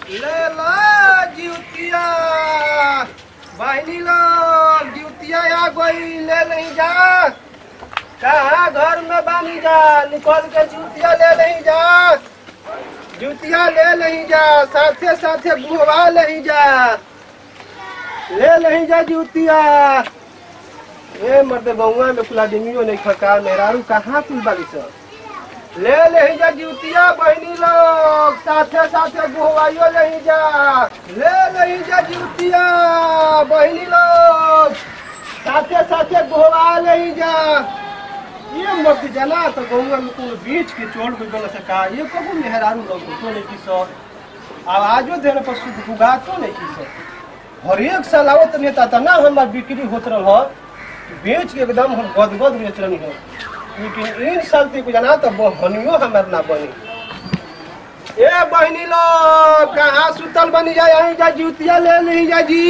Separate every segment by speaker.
Speaker 1: ले ला जूतिया बहनी लोग जूतिया आ गई ले नहीं जा। कहाँ घर में बानी जा निकल के जूतिया ले नहीं जा। जूतिया ले नहीं जा साथे साथे बुहवा नहीं जा। ले नहीं जा जूतिया। ए मर्द बहुआ में कुल आदमियों नहीं खका मेहरारू कहाँ कुल बाली सब। ले नहीं जा जूतिया बहनी लोग साथे साथे बुहवाइयो नहीं जा। ले नहीं जा जूतिया बहनी लोग साथे साथे बुहवा नहीं जा। ये मत जना तो गौवा में कुल बीच के चोड़ गल सका ये कबू मेहरारू लोग तो नहीं की सब आवाजो देने पर शुद्ध बुगा तो नहीं की सब। हर एक साल आवत नेता तना हमार बिक्री होत रह बेच के एकदम हम गदगद बेच रही है। लेकिन इन साल तक जना तो बहनियो हमार ना बनी। ए बहनी लोग कहाँ सुतल बनी जाए यहीं जा जूतिया ले नहीं जा जी।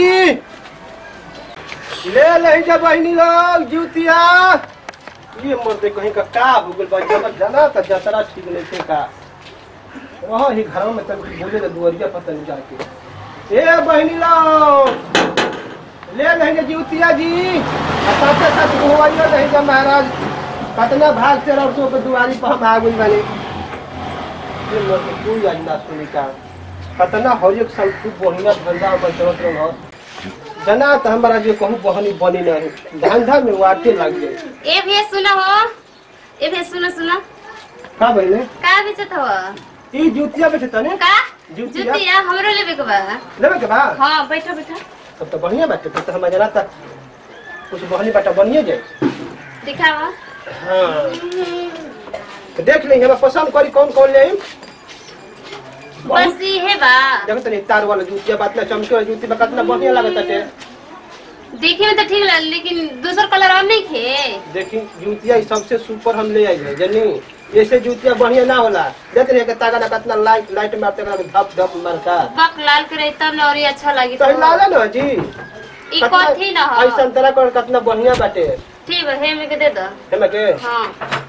Speaker 1: ले नहीं जा बहनी लोग जूतिया। ये मर्दे कहीं का हो गल जना तो जतरा ठीक नहीं थे का वह ही घरों में तब बोले तो दुआरिया पता नहीं जाके। ए बहनी लोग ले नहीं जूतिया जी साथे साथ बुहवाइयो नहीं जा महाराज कतना भाग से रसों पे दुआरी पर हम आ गई बने। ये मर्दे कोई आज ना सुनी का कतना हर एक साल खूब बढ़िया धंधा में चलत रहो जना तो हमारा जो कहूँ बहनी बनी नहीं धंधा में वाटे लग गए।
Speaker 2: ए भैया सुना हो ए भैया सुना
Speaker 1: का बहने
Speaker 2: का बेचत हो
Speaker 1: ई जूतिया बेचत ने
Speaker 2: का जूतिया हमरो लेबे के बा हां बैठो
Speaker 1: तब तो बढ़िया बात है तो हम जना तक कुछ बहनी बाटा बनिए जाए
Speaker 2: दिखावा।
Speaker 1: हां तो देख ले हम पसंद करी कौन कौन ले
Speaker 2: बस ये है बा
Speaker 1: देखो तनी तार वाला जूतिया बात ना चमके वाला जूती बा कितना बढ़िया लागत है।
Speaker 2: देखे में तो ठीक लग लेकिन दूसर कलर और नहीं खे।
Speaker 1: देखी जूतिया सबसे सुपर हम ले आई है जनी ऐसे जूतिया बढ़िया ना होला देख रहे के तागा ना कितना लाइट मारते का धप धप मारता
Speaker 2: बक लाल करे तब ना और ये अच्छा लगी
Speaker 1: तो लाल ना जी
Speaker 2: ई कथी ना हो
Speaker 1: ऐसा तरह कर कितना बढ़िया बाटे।
Speaker 2: ठीक है हे में के दे दो
Speaker 1: हे में के
Speaker 2: हां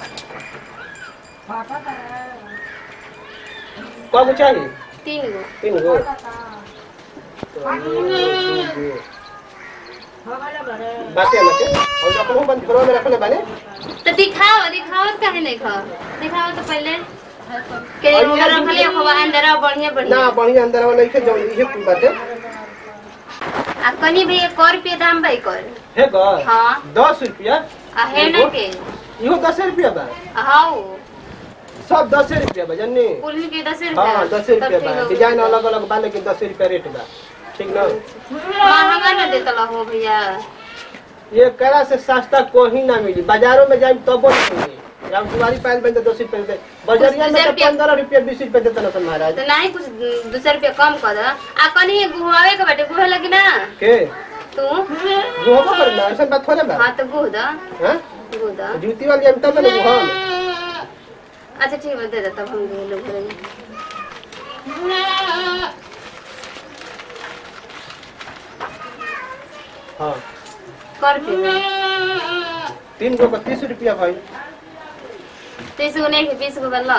Speaker 1: कब चाहिए
Speaker 2: 3
Speaker 1: गो बाटे मते और अपन बंद घरों में रखले बाने
Speaker 2: तो दिखाओ काहे नहीं खा दिखाओ तो पहले के उधर रखले हवा अंदर बढ़िया
Speaker 1: ना बढ़िया अंदर वाला नहीं जो ये कुल बाटे
Speaker 2: आ कनी भी 1 रुपया दाम भाई कर
Speaker 1: हे ग
Speaker 2: हां
Speaker 1: 10 रुपया
Speaker 2: आ है ना के
Speaker 1: इहो 10 रुपया बा
Speaker 2: हां
Speaker 1: सब 10 रुपया बा जन्नी
Speaker 2: कुल के 10 रुपया
Speaker 1: हां 10 रुपया बा डिजाइन अलग अलग बा लेकिन 10 रुपया रेट बा ठीक ना
Speaker 2: महंगा ना देतला हो भैया
Speaker 1: ये करा से सस्ता कोई ना मिली बाजारों में जाए तब नहीं मिली हम दुआरी पायल बन 10 रुपया दे बाजारिया में तो 15 रुपया 20 रुपया देता ना महाराज
Speaker 2: तो नहीं कुछ 2 रुपया कम कर दो आ कनी गुहावे के बाटे गुहे लगी ना
Speaker 1: के
Speaker 2: तू
Speaker 1: गुहबो करना ऐसा बात हो ना
Speaker 2: हां तो गुह दा
Speaker 1: हां
Speaker 2: गुह दा
Speaker 1: जूती वाली हम तब ना गुहम
Speaker 2: अच्छा ठीक है दे दे तब हम गुह लोग करेंगे।
Speaker 1: हां
Speaker 2: कर के
Speaker 1: 3 गो का 30 रुपया भाई
Speaker 2: 30 गो नहीं 20 गो बनला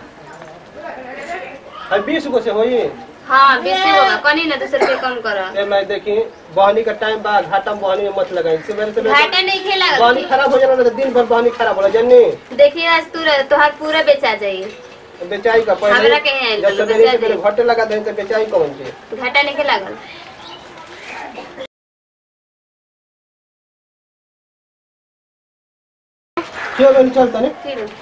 Speaker 1: अब 20 गो से होई
Speaker 2: हां 20 गो कनी ना 2 रुपया कम कर
Speaker 1: ए मैं देखी बहनी का टाइम बा घाटा बहनी में मत लगाई सवेरे से
Speaker 2: घाटा नहीं खेला
Speaker 1: बहनी खराब हो जाना तो दिन भर बहनी खराब होला जन्नी
Speaker 2: देखिए आज तोहार पूरा बेचा जाई
Speaker 1: बेचाई का पहले
Speaker 2: हमरा के है
Speaker 1: जब सवेरे से घाटे लगा दे तो बेचाई कौन से
Speaker 2: घाटा नहीं के लागल
Speaker 1: क्यों नहीं चलता ने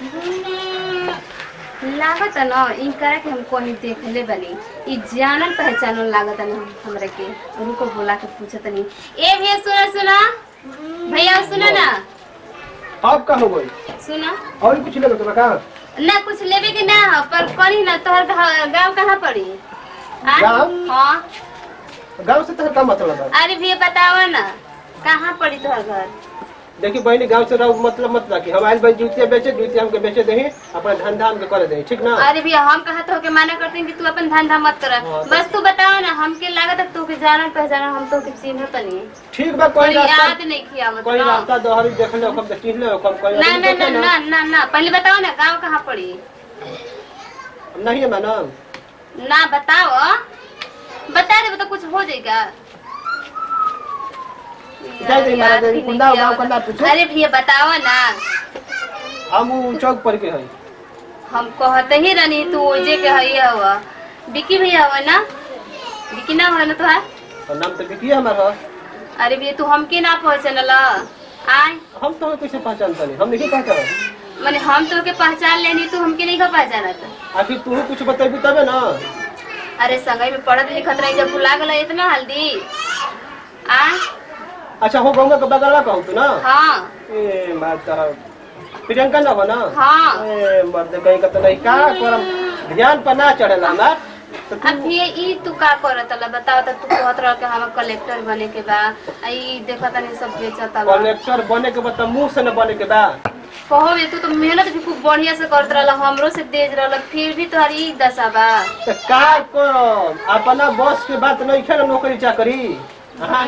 Speaker 2: लागत न इनकरा के हम कहीं देख ले बनी ई जानल पहचानल लागत न हमरा के उनको बोला के पूछत नहीं ए भैया सुना भैया सुना ना
Speaker 1: आप का हो गई
Speaker 2: सुना
Speaker 1: और कुछ लेबे के का
Speaker 2: ना कुछ लेबे के ना पर कहीं ना तोहर गांव कहां पड़ी
Speaker 1: गांव
Speaker 2: हां
Speaker 1: गांव से तो का मतलब है
Speaker 2: अरे भैया बताओ ना कहां पड़ी तोहर घर
Speaker 1: देखिए बहनी गांव से रहो मतलब मत रखी हम आइल भाई जूतिया बेचे जूतिया हमके बेचे दही अपना धंधा हमके करे दही ठीक ना।
Speaker 2: अरे भैया हम कहा तो के माना करते हैं कि तू अपन धंधा मत कर बस तू बताओ ना हमके लागत तू के जानल पहचानल हम तो के चिन्हत नहीं
Speaker 1: ठीक बा कोई रास्ता
Speaker 2: याद नहीं किया मतलब
Speaker 1: कोई रास्ता दोहरी देख ले ओकम चिन्ह ले ओकम कोई
Speaker 2: ना ना ना ना ना ना पहले बताओ ना गांव कहां पड़ी
Speaker 1: नहीं है मैडम
Speaker 2: ना बताओ हो जाएगा।
Speaker 1: क्या दे मारा दे कुंदा उठाओ कुंदा पूछो।
Speaker 2: अरे भैया बताओ ना।
Speaker 1: हम चौक पर के हई।
Speaker 2: हम कहते ही रहनी तू ओजे के हई हवा। विकी भैया हवा ना? विकी ना हो ना तोहार?
Speaker 1: और नाम तो विकी हमारा।
Speaker 2: अरे भैया तू हमके ना पहचानला। आय
Speaker 1: हम तो कैसे पहचानता नहीं, हम नहीं पहचाना।
Speaker 2: माने हम तो के पहचान लेनी तू हमके नहीं का पहचानत।
Speaker 1: आखिर तू कुछ बतेबी तबे ना।
Speaker 2: अरे संगई में पढ़त लिखत रही जब भुला गला इतना हल्दी। आय
Speaker 1: अच्छा हो गंगा के बगलवा कहू तू ना।
Speaker 2: हाँ
Speaker 1: ए माता प्रियंका ना हो ना।
Speaker 2: हाँ
Speaker 1: ए मर्द कहीं का तो नहीं का करम ध्यान पर ना चढ़ेला ना। तो
Speaker 2: अब भैया ई तू का करत ला बताओ त तू कहत रह के हम कलेक्टर बने के बा ई देखत नहीं सब बेचत बा।
Speaker 1: कलेक्टर बने के बता मुंह से न बने के बा।
Speaker 2: कहो बे तू तो मेहनत भी खूब बढ़िया से करत रहला हमरो से तेज रहला फिर भी तोहरी दशा बा।
Speaker 1: तो का करम अपना बॉस के बात नहीं खेल नौकरी चाकरी। हां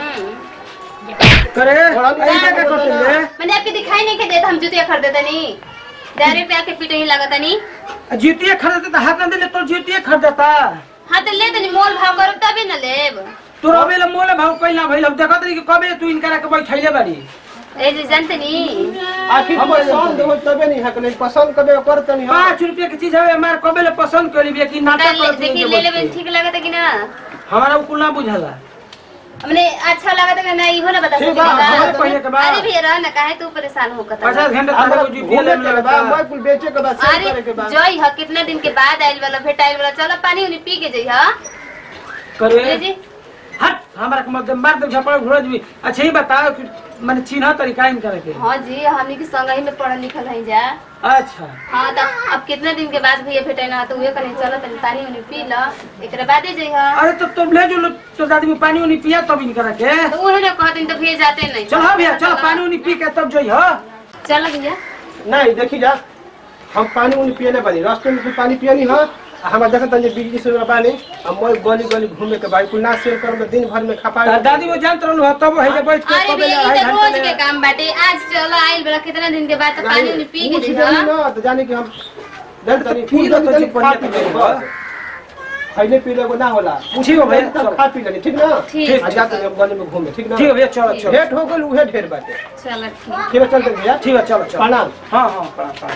Speaker 3: करे ऐसे क्या करते हैं?
Speaker 2: मैंने आपके दिखाई नहीं के देता हम जूतिया खरीदते नहीं डायरेक्ट पे आके पीटे ही लगता नहीं।
Speaker 3: जूतिया खरीदते तो हाथ ना दे तो जूतिया खरीदता।
Speaker 2: हाँ तो ले तनी मोल भाव करब तभी न लेब।
Speaker 3: तू रबेला मोले भाव कइला भइल अब देखत रही कि कबे तू इनकरा के बैठैले बाड़ी।
Speaker 2: ए जी जानते नहीं
Speaker 1: आखिर पसंद हो तबे नहीं हक नहीं पसंद कबे करत नहीं।
Speaker 3: 5 रुपया की चीज है हमार कबे ले पसंद कइली बे कि नाटक करत
Speaker 2: देखिए ले लेबे ठीक लगता कि ना।
Speaker 3: हमारा कुल ना बुझाला।
Speaker 2: हमने अच्छा लगता कि ना इहो ना बता
Speaker 1: ठीक बा, हमारे
Speaker 2: सकेगा।
Speaker 3: पहिए के बाद
Speaker 2: अरे भैया रह ना काहे तू परेशान होकर
Speaker 3: 50 घंटा तक
Speaker 1: हमरा
Speaker 3: जूतिया ले
Speaker 1: घूमे के बा मैं कुल बेचे के बाद सेल करे के
Speaker 2: अरे
Speaker 1: बा।
Speaker 2: जई ह कितना दिन के बाद आइल वाला भेटाइल वाला चलो पानी उनी पी के जई ह
Speaker 3: करे
Speaker 2: ले जी।
Speaker 3: हट हमारा के मत मार दे झपड़ घुरज भी। अच्छा ही बताओ कि माने चिन्ह तरीका इन करे के।
Speaker 2: हाँ जी हमनी के संगही में पढ़ल लिखल है जा।
Speaker 3: अच्छा
Speaker 2: हाँ तो अब कितना दिन के बाद भैया भेटे ना तो उहे कहीं चलो तनी पानी उनी पी ल एकरा बादे जई ह।
Speaker 3: अरे तो तुम ले जो तो दादी में पानी उनी पिया तब इन करे के।
Speaker 2: तो उहे ना कहते तो भैया जाते नहीं।
Speaker 3: चल हाँ भैया चलो पानी उनी पी के तब जई हो।
Speaker 2: चल भैया
Speaker 1: नहीं देखी जा हम पानी उनी पिए नहीं पानी रास्ते में पानी पिए नहीं हां हम देखत तनी बिजली से पानी हम मैं गली गली घूमे के भाई कुल ना सेल कर में दिन भर में खपा।
Speaker 3: दादी वो जानत रहलु ह तब है जे बैठ के
Speaker 2: अरे
Speaker 3: कबे
Speaker 2: भैया
Speaker 3: ले
Speaker 2: ई तो रोज के काम बाटे आज चलो आइल बड़ा कितना दिन के बाद तो पानी उनी पी के जई ह।
Speaker 1: ना तो जाने कि हम दल तनी
Speaker 3: पी लो तो जी
Speaker 1: खा पी ले बस खैले पीले को ना होला
Speaker 3: ठीक हो भैया,
Speaker 1: तब खा पी लेनी ठीक ना।
Speaker 2: ठीक।
Speaker 1: आ जाते हम गली में घूमे ठीक ना।
Speaker 3: ठीक है भैया चलो चलो
Speaker 1: भेंट हो गल उहे ढेर बाटे।
Speaker 2: चलो ठीक
Speaker 1: ठीक है चलते भैया।
Speaker 3: ठीक है चलो चलो
Speaker 1: प्रणाम।
Speaker 3: हाँ हाँ प्रणाम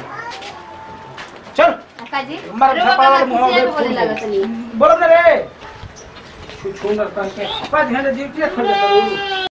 Speaker 3: चल
Speaker 2: काजी
Speaker 3: हमारा
Speaker 2: रोका
Speaker 3: छपावा
Speaker 2: का
Speaker 3: मुहां
Speaker 2: किसी
Speaker 3: में
Speaker 2: बोले
Speaker 3: फूल
Speaker 2: लागत नहीं।
Speaker 3: बोलो ना रे छू छू नर के 5 घंटे ड्यूटी खड़ जा करू।